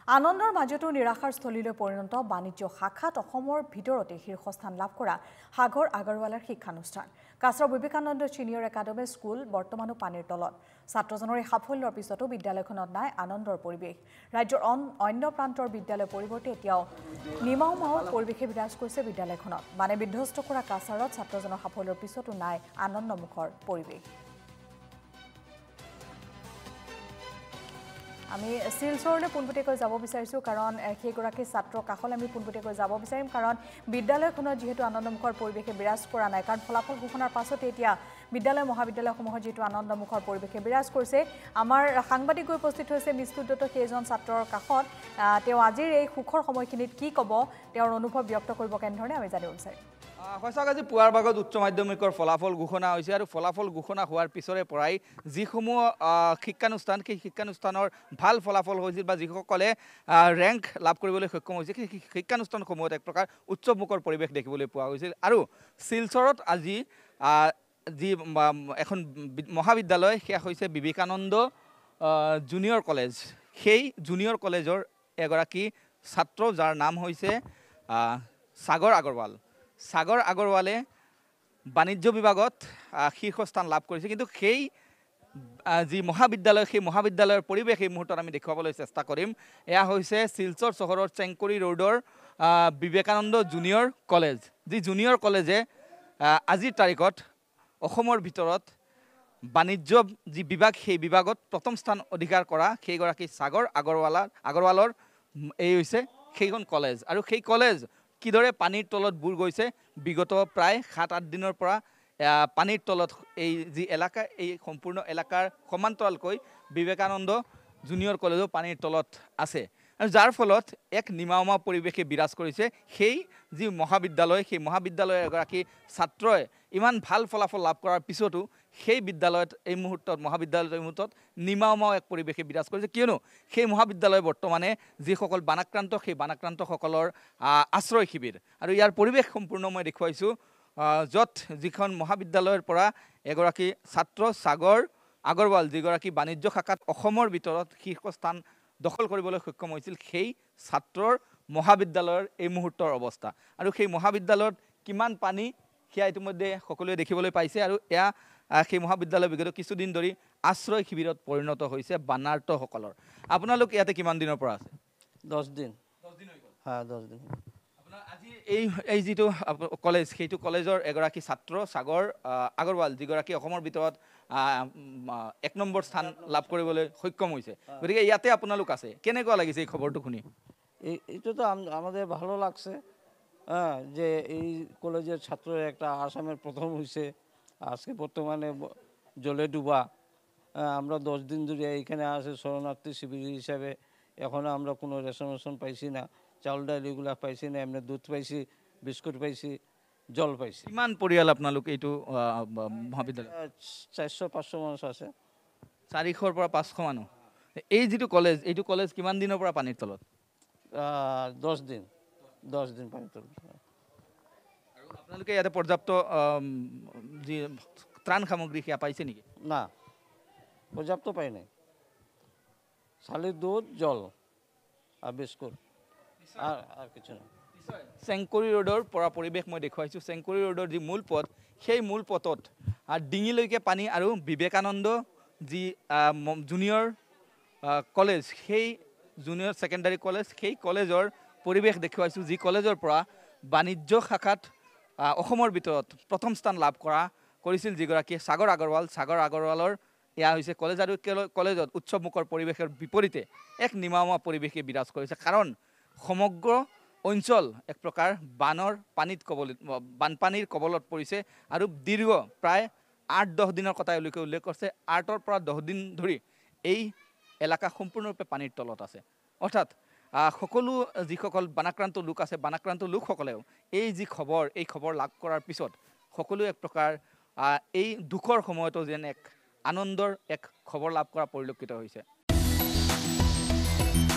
আনন্দৰ মাজতো নিৰাশাৰ স্থলীলৈ পৰিণত বাণিজ্য শাখাত অসমৰ ভিতৰতে শীৰ্ষস্থান লাভ কৰা সাগৰ আগৰৱালাৰ শিক্ষানুষ্ঠান কাছৰ বিবেকানন্দ ছিনিয়ৰ একাডেমী স্কুল বৰ্তমানো পানীৰ তলত ছাত্ৰজনৰ এই সাফল্যৰ পিছতো বিদ্যালয়খনত নাই আনন্দৰ পৰিৱেশ ৰাজ্যৰ অন্য প্ৰান্তৰ বিদ্যালয়ৰ পৰিৱৰ্তে এতিয়াও নিমাও পৰিৱেশে বিৰাজ কৰিছে বিদ্যালয়খনত মানে বিধ্বস্ত কৰা কাছাৰত ছাত্ৰজনৰ সাফল্যৰ পিছতো নাই আনন্দমুখৰ পৰিৱেশ আমি শিলচৰলৈ পোনপটীয়াকৈ যাব বিচাৰিছোঁ কাৰণ সেইগৰাকী ছাত্ৰ কাষলৈ আমি পোনপটীয়াকৈ যাব বিচাৰিম কাৰণ বিদ্যালয়খনত যিহেতু আনন্দমুখৰ পৰিৱেশে বিৰাজ কৰা নাই কাৰণ ফলাফল ঘোষণাৰ পাছতে এতিয়া বিদ্যালয় মহাবিদ্যালয়সমূহৰ যিটো আনন্দমুখৰ পৰিৱেশে বিৰাজ কৰিছে আমাৰ সাংবাদিক গৈ উপস্থিত হৈছে মিষ্টুদ্যত সেইজন ছাত্ৰৰ কাষত তেওঁ আজিৰ এই সুখৰ সময়খিনিত কি ক'ব তেওঁৰ অনুভৱ ব্যক্ত কৰিব কেনেধৰণে আমি জানিব বিচাৰিম সঁচাকৈ আজি পুৱাৰ ভাগত উচ্চ মাধ্যমিকৰ ফলাফল ঘোষণা হৈছে আৰু ফলাফল ঘোষণা হোৱাৰ পিছৰে পৰাই যিসমূহ শিক্ষানুষ্ঠান সেই শিক্ষানুষ্ঠানৰ ভাল ফলাফল হৈছিল বা যিসকলে ৰেংক লাভ কৰিবলৈ সক্ষম হৈছে সেই শিক্ষানুষ্ঠানসমূহত এক প্ৰকাৰ উৎসৱমুখৰ পৰিৱেশ দেখিবলৈ পোৱা গৈছিল আৰু শিলচৰত আজি যি এখন মহাবিদ্যালয় সেয়া হৈছে বিবেকানন্দ জুনিয়ৰ কলেজ সেই জুনিয়ৰ কলেজৰ এগৰাকী ছাত্ৰ যাৰ নাম হৈছে সাগৰ আগৰৱালে বাণিজ্য বিভাগত শীৰ্ষস্থান লাভ কৰিছে কিন্তু সেই যি মহাবিদ্যালয় সেই মহাবিদ্যালয়ৰ পৰিৱেশ এই মুহূৰ্তত আমি দেখুৱাবলৈ চেষ্টা কৰিম এয়া হৈছে শিলচৰ চহৰৰ চেংকুৰি ৰোডৰ বিবেকানন্দ জুনিয়ৰ কলেজ যি জুনিয়ৰ কলেজে আজিৰ তাৰিখত অসমৰ ভিতৰত বাণিজ্য যি বিভাগ সেই বিভাগত প্ৰথম স্থান অধিকাৰ কৰা সেইগৰাকী সাগৰ আগৰৱালৰ এই হৈছে সেইখন কলেজ আৰু সেই কলেজ কিদৰে পানীৰ তলত বুৰ গৈছে বিগত প্ৰায় 7-8 দিনৰ পৰা পানীৰ তলত এই যি এলেকা এই সম্পূৰ্ণ এলেকাৰ সমান্তৰালকৈ বিবেকানন্দ জুনিয়ৰ কলেজো পানীৰ তলত আছে আৰু যাৰ ফলত এক নিমাওমা পৰিৱেশে বিৰাজ কৰিছে সেই যি মহাবিদ্যালয় সেই মহাবিদ্যালয়ৰ এগৰাকী ছাত্ৰই ইমান ভাল ফলাফল লাভ কৰাৰ পিছতো সেই বিদ্যালয়ত এই মুহূৰ্তত মহাবিদ্যালয়ৰ মুহূৰ্তত নিমাওমা এক পৰিৱেশে বিৰাজ কৰিছে কিয়নো সেই মহাবিদ্যালয় বৰ্তমানে যিসকল বানাক্ৰান্ত সেই বানাক্ৰান্তসকলৰ আশ্ৰয় শিবিৰ আৰু ইয়াৰ পৰিৱেশ সম্পূৰ্ণ মই দেখুৱাইছোঁ য'ত যিখন মহাবিদ্যালয়ৰ পৰা এগৰাকী ছাত্ৰ সাগৰ আগৰৱাল যিগৰাকী বাণিজ্য শাখাত অসমৰ ভিতৰত শীৰ্ষস্থান দখল কৰিবলৈ সক্ষম হৈছিল সেই ছাত্ৰৰ মহাবিদ্যালয়ৰ এই মুহূৰ্তৰ অৱস্থা আৰু সেই মহাবিদ্যালয়ত কিমান পানী সেয়া ইতিমধ্যে সকলোৱে দেখিবলৈ পাইছে আৰু এয়া সেই মহাবিদ্যালয় বিগত কিছুদিন ধৰি আশ্ৰয় শিবিৰত পৰিণত হৈছে বানাৰ্তসকলৰ আপোনালোক ইয়াতে কিমান দিনৰ পৰা আছে 10 দিন হ্যাঁ 10 দিন আপোনাৰ আজি এই যিটো কলেজ সেইটো কলেজৰ এগৰাকী ছাত্ৰ সাগৰ আগৰৱাল যিগৰাকী অসমৰ ভিতৰত 1 নম্বৰ স্থান লাভ কৰিবলৈ সক্ষম হৈছে গতিকে ইয়াতে আপোনালোক আছে কেনেকুৱা লাগিছে এই খবৰটো শুনি এটা তো আমাদের ভালো লাগছে হ্যাঁ যে এই কলেজের ছাত্র একটা আসামের প্রথম হয়েছে আজকে বর্তমানে জলে ডুবা আমরা 10 দিন ধরে এখানে আসে শরণার্থী শিবির হিসাবে এখনো আমরা কোনো রেশন পাইছি না চাউল ডাল এগুলা পাইছি না এমনি দুধ পাইছি বিস্কুট পাইছি জল পাইছি কিমান পৰিয়াল আপোনালোক এইটো মহাবিদ্যালয় 400-500 মানুষ আছে 400 পৰা 500 মানুহ এই যিটো কলেজ এইটো কলেজ কিমান দিনৰ পৰা পানীৰ তলত 10 দিন পানীৰ তলত আৰু আপোনালোকে ইয়াতে পৰ্যাপ্ত যি ত্ৰাণ সামগ্ৰী সেয়া পাইছে নেকি না পৰ্যাপ্ত পাই নাই চালি দুধ জল আর বিস্কুট আর কিছু না চেংকুৰি ৰোডৰ পৰা পৰিৱেশ মই দেখুৱাইছোঁ চেংকুৰি ৰোডৰ যি মূল পথ সেই মূল পথত ডিঙিলৈকে পানী আৰু বিবেকানন্দ যি জুনিয়ৰ কলেজ সেই জুনিয়ৰ ছেকেণ্ডাৰী কলেজ সেই কলেজৰ পৰিৱেশ দেখুৱাইছোঁ যি কলেজৰ পৰা বাণিজ্য শাখাত অসমৰ ভিতৰত প্ৰথম স্থান লাভ কৰিছিল যিগৰাকী সাগৰ আগৰৱালৰ এয়া হৈছে কলেজ আৰু কলেজত উৎসৱমুখৰ পৰিৱেশৰ বিপৰীতে এক নিমাওমা পৰিৱেশে বিৰাজ কৰিছে কাৰণ সমগ্ৰ অঞ্চল এক প্ৰকাৰ বানপানীৰ কবলত পৰিছে আৰু দীৰ্ঘ প্ৰায় 8-10 দিনৰ কথা এওঁলোকে উল্লেখ কৰিছে 8 পৰা 10 দিন ধৰি এই এলেকা সম্পূৰ্ণৰূপে পানীৰ তলত আছে অৰ্থাৎ সকলো যিসকল বানাক্ৰান্ত লোক আছে বানাক্ৰান্ত লোকসকলেও এই যি খবৰ এই খবৰ লাভ কৰাৰ পিছত সকলো এক প্ৰকাৰ এই দুখৰ সময়তো যেন এক আনন্দৰ এক খবৰ লাভ কৰা পৰিলক্ষিত হৈছে